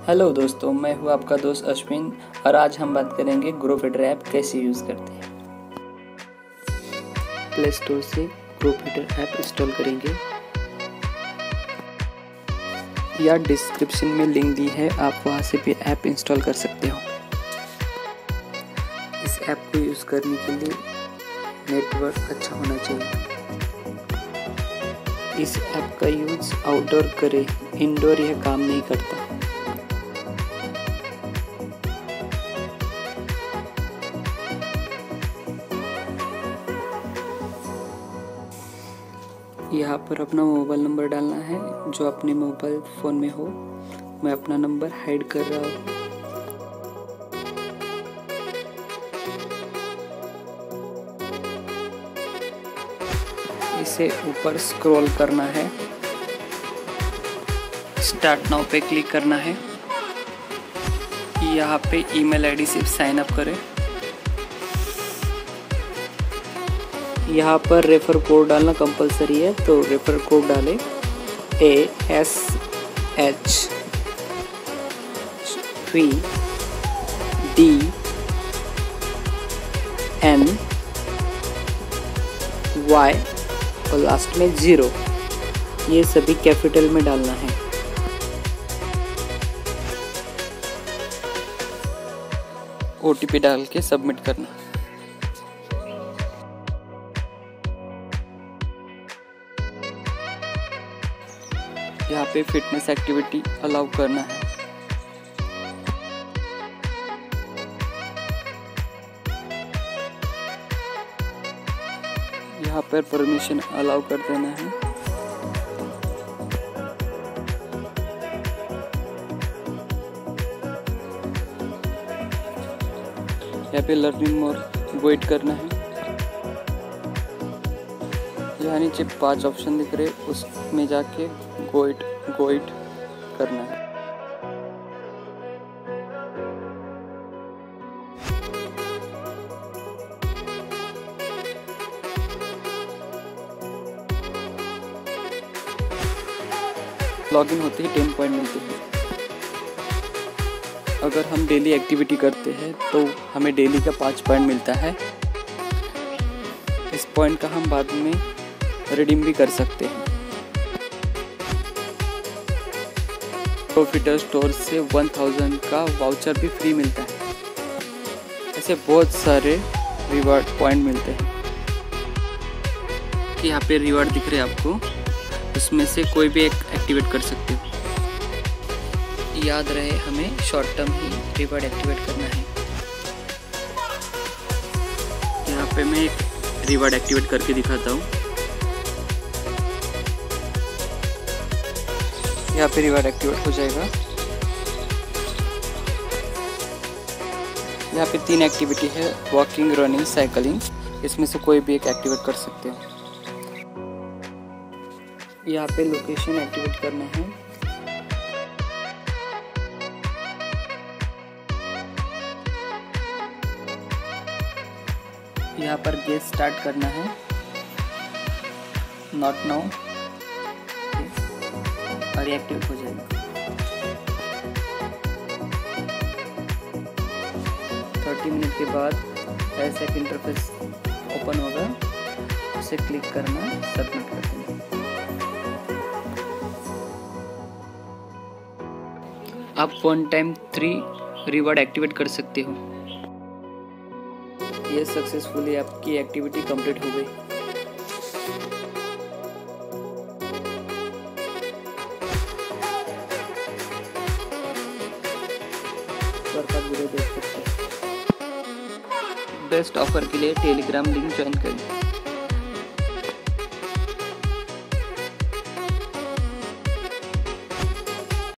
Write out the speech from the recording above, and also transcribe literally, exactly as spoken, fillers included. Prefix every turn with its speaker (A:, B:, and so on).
A: Hello दोस्तों, मैं हूं आपका दोस्त अश्विन और आज हम बात करेंगे ग्रोफिटर ऐप कैसे यूज़ करते हैं। प्ले स्टोर से ग्रोफिटर ऐप इंस्टॉल करेंगे या डिस्क्रिप्शन में लिंक दी है, आप वहां से भी ऐप इंस्टॉल कर सकते हो। इस ऐप को यूज़ करने के लिए नेटवर्क अच्छा होना चाहिए। इस ऐप का यूज़ आउटडोर करें, इंडोर यह काम नहीं करता। यहाँ पर अपना मोबाइल नंबर डालना है जो अपने मोबाइल फ़ोन में हो। मैं अपना नंबर हाइड कर रहा हूँ। इसे ऊपर स्क्रॉल करना है, स्टार्ट नाउ पे क्लिक करना है। यहाँ पे ईमेल आईडी से साइन अप करें। यहाँ पर रेफर कोड डालना कंपलसरी है, तो रेफर कोड डालें A S H V D N Y और लास्ट में ज़ीरो, ये सभी कैपिटल में डालना है। ओ टी पी डाल के सबमिट करना। यहाँ पे फिटनेस एक्टिविटी अलाउ करना है। यहाँ पर परमिशन अलाउ कर देना है। यहाँ पे लर्निंग मोर वेट करना है। यहाँ नीचे पांच ऑप्शन दिख रहे, उसमें जाके गो इट गो इट करना है। लॉगिन होते ही टेन पॉइंट मिलते हैं। अगर हम डेली एक्टिविटी करते हैं तो हमें डेली का पाँच पॉइंट मिलता है। इस पॉइंट का हम बाद में रिडीम भी कर सकते हैं। ग्रोफिटर स्टोर से वन थाउजेंड का वाउचर भी फ्री मिलता है। ऐसे बहुत सारे रिवार्ड पॉइंट मिलते हैं। यहाँ पे रिवार्ड दिख रहे हैं आपको, उसमें से कोई भी एक एक्टिवेट कर सकते हो। याद रहे हमें शॉर्ट टर्म ही रिवार्ड एक्टिवेट करना है। यहाँ पे मैं एक रिवार्ड एक्टिवेट करके दिखाता हूँ। यहाँ पे रिवार्ड एक्टिवेट हो जाएगा। यहाँ पे तीन एक्टिविटी है, वॉकिंग, रनिंग, साइकिलिंग। इसमें से कोई भी एक एक्टिवेट कर सकते हो। यहाँ पे लोकेशन एक्टिवेट करना है। यहाँ पर गेट स्टार्ट करना है, नॉट नाउ, और एक्टिवेट हो जाएगा। थर्टी मिनट के बाद ऐसा एक इंटरफेस ओपन होगा, उसे क्लिक करना, सबमिट कर देना। आप one time three reward activate कर सकते हो। ये सक्सेसफुली आपकी एक्टिविटी कंप्लीट हो गई। वीडियो देख सकते हैं। बेस्ट ऑफर के लिए टेलीग्राम लिंक ज्वाइन करें।